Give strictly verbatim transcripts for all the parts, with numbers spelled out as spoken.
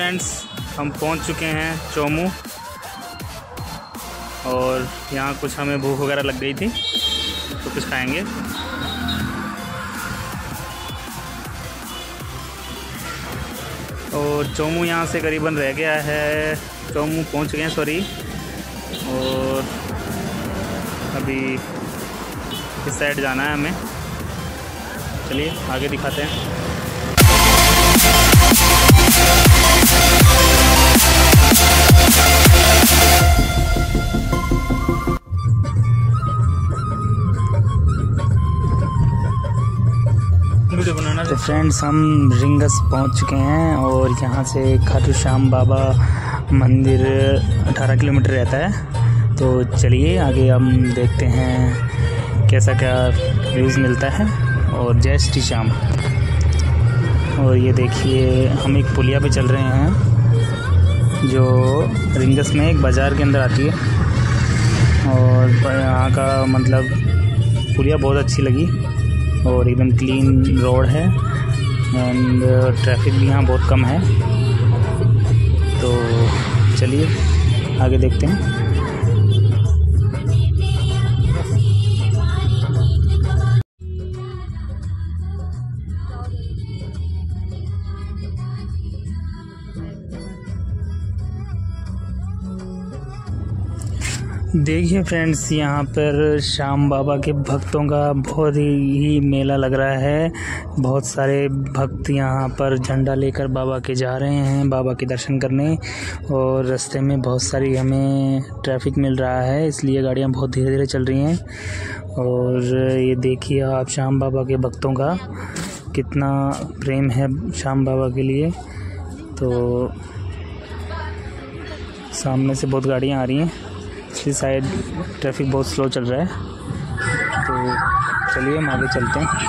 Friends, हम पहुंच चुके हैं चोमू और यहाँ कुछ हमें भूख वगैरह लग गई थी तो कुछ खाएंगे। और चोमू यहाँ से करीबन रह गया है, चोमू पहुँच गए हैं सॉरी। और अभी इस साइड जाना है हमें, चलिए आगे दिखाते हैं। तो फ्रेंड्स, हम रिंगस पहुंच चुके हैं और यहाँ से खाटू श्याम बाबा मंदिर अठारह किलोमीटर रहता है। तो चलिए आगे हम देखते हैं कैसा क्या व्यूज़ मिलता है। और जय श्री श्याम। और ये देखिए, हम एक पुलिया पे चल रहे हैं जो रिंगस में एक बाज़ार के अंदर आती है। और यहाँ का मतलब पुलिया बहुत अच्छी लगी और एकदम क्लीन रोड है एंड ट्रैफिक भी यहाँ बहुत कम है। तो चलिए आगे देखते हैं। देखिए फ्रेंड्स, यहाँ पर श्याम बाबा के भक्तों का बहुत ही मेला लग रहा है। बहुत सारे भक्त यहाँ पर झंडा लेकर बाबा के जा रहे हैं बाबा के दर्शन करने। और रास्ते में बहुत सारी हमें ट्रैफिक मिल रहा है, इसलिए गाड़ियाँ बहुत धीरे धीरे चल रही हैं। और ये देखिए आप, श्याम बाबा के भक्तों का कितना प्रेम है श्याम बाबा के लिए। तो सामने से बहुत गाड़ियाँ आ रही हैं, इस साइड ट्रैफिक बहुत स्लो चल रहा है। तो चलिए हम आगे चलते हैं।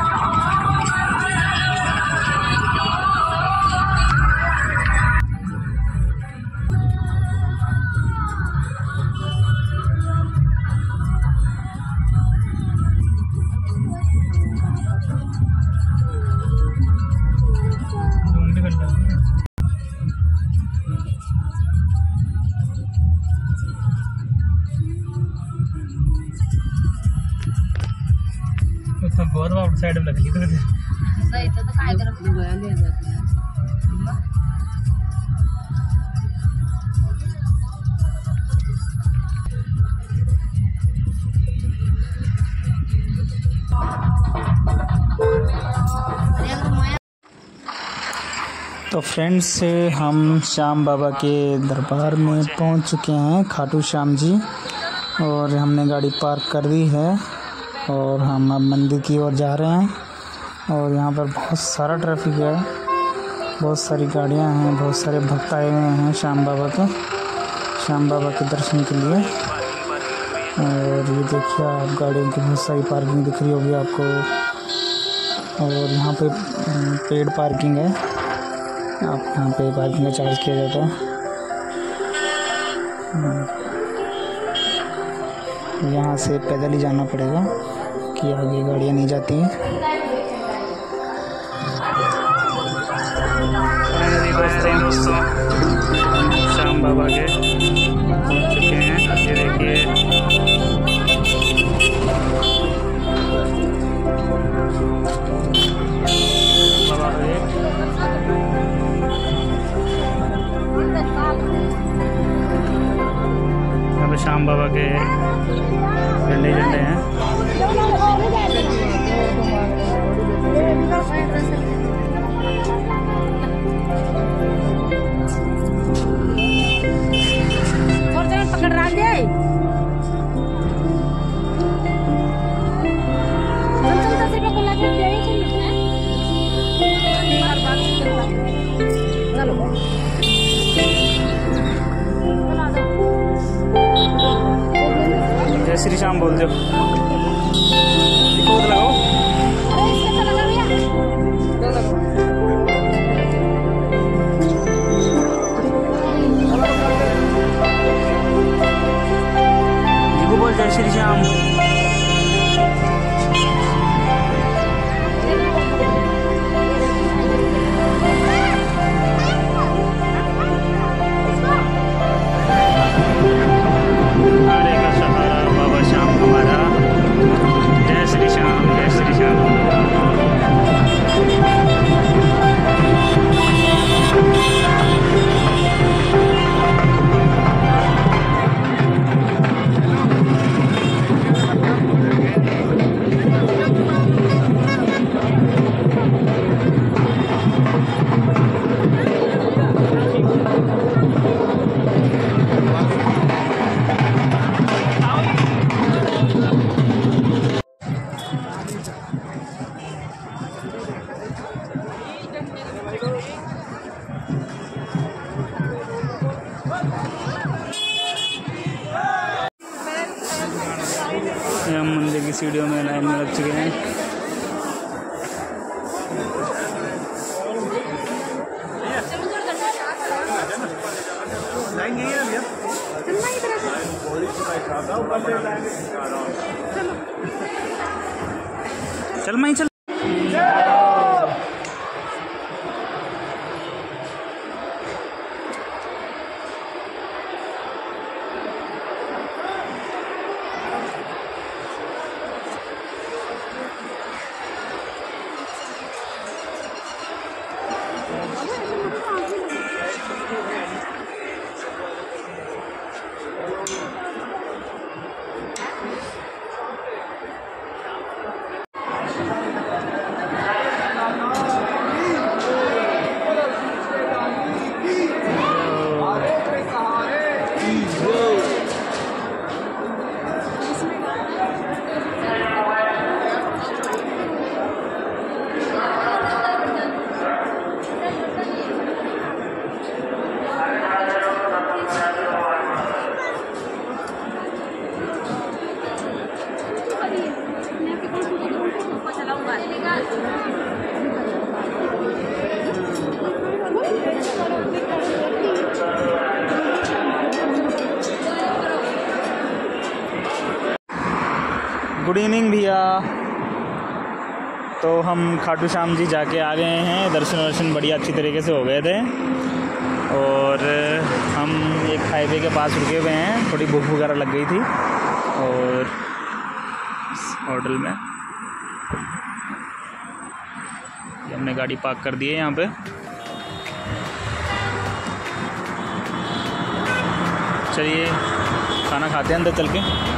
गौरव साइड में लगी तो सही तो काय कर गोया ले जाते हैं। तो फ्रेंड्स, हम श्याम बाबा के दरबार में पहुंच चुके हैं, खाटू श्याम जी। और हमने गाड़ी पार्क कर दी है और हम अब मंदिर की ओर जा रहे हैं। और यहाँ पर बहुत सारा ट्रैफिक है, बहुत सारी गाड़ियाँ हैं, बहुत सारे भक्त आए हुए हैं श्याम बाबा के श्याम बाबा के दर्शन के लिए। और ये देखिए आप, गाड़ियों की बहुत सारी पार्किंग दिख रही होगी आपको। और यहाँ पे पेड पार्किंग है, आप यहाँ पे पार्किंग का चार्ज किया जाता है। यहाँ से पैदल ही जाना पड़ेगा कि आगे गाड़ियाँ नहीं जाती हैं। श्याम बाबा के पहुँच चुके हैं, ये देखिए। यहाँ पे श्याम बाबा के झंडे झंडे हैं। पकड़ रहा है जय श्री श्याम बोल दो। लगाओ बोल जय श्री श्याम। कि इस वीडियो में लाइन में लग चुके हैं। चल मैं चल गुड इवनिंग भैया। तो हम खाटू श्याम जी जाके आ गए हैं। दर्शन वर्शन बढ़िया अच्छी तरीके से हो गए थे और हम एक हाईवे के पास रुके हुए हैं। थोड़ी भूख वगैरह लग गई थी और होटल में हमने गाड़ी पार्क कर दी है यहाँ पे। चलिए खाना खाते हैं अंदर चल के।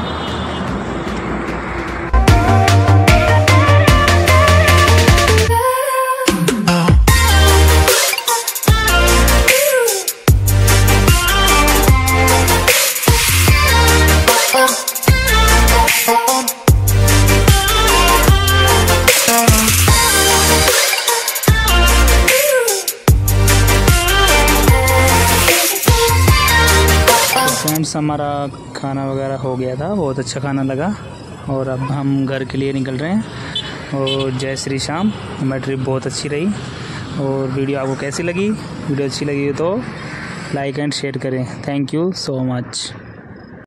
फ्रेंड्स हमारा खाना वगैरह हो गया था, बहुत अच्छा खाना लगा और अब हम घर के लिए निकल रहे हैं। और जय श्री श्याम। हमारी ट्रिप बहुत अच्छी रही। और वीडियो आपको कैसी लगी? वीडियो अच्छी लगी तो लाइक एंड शेयर करें। Thank you so much.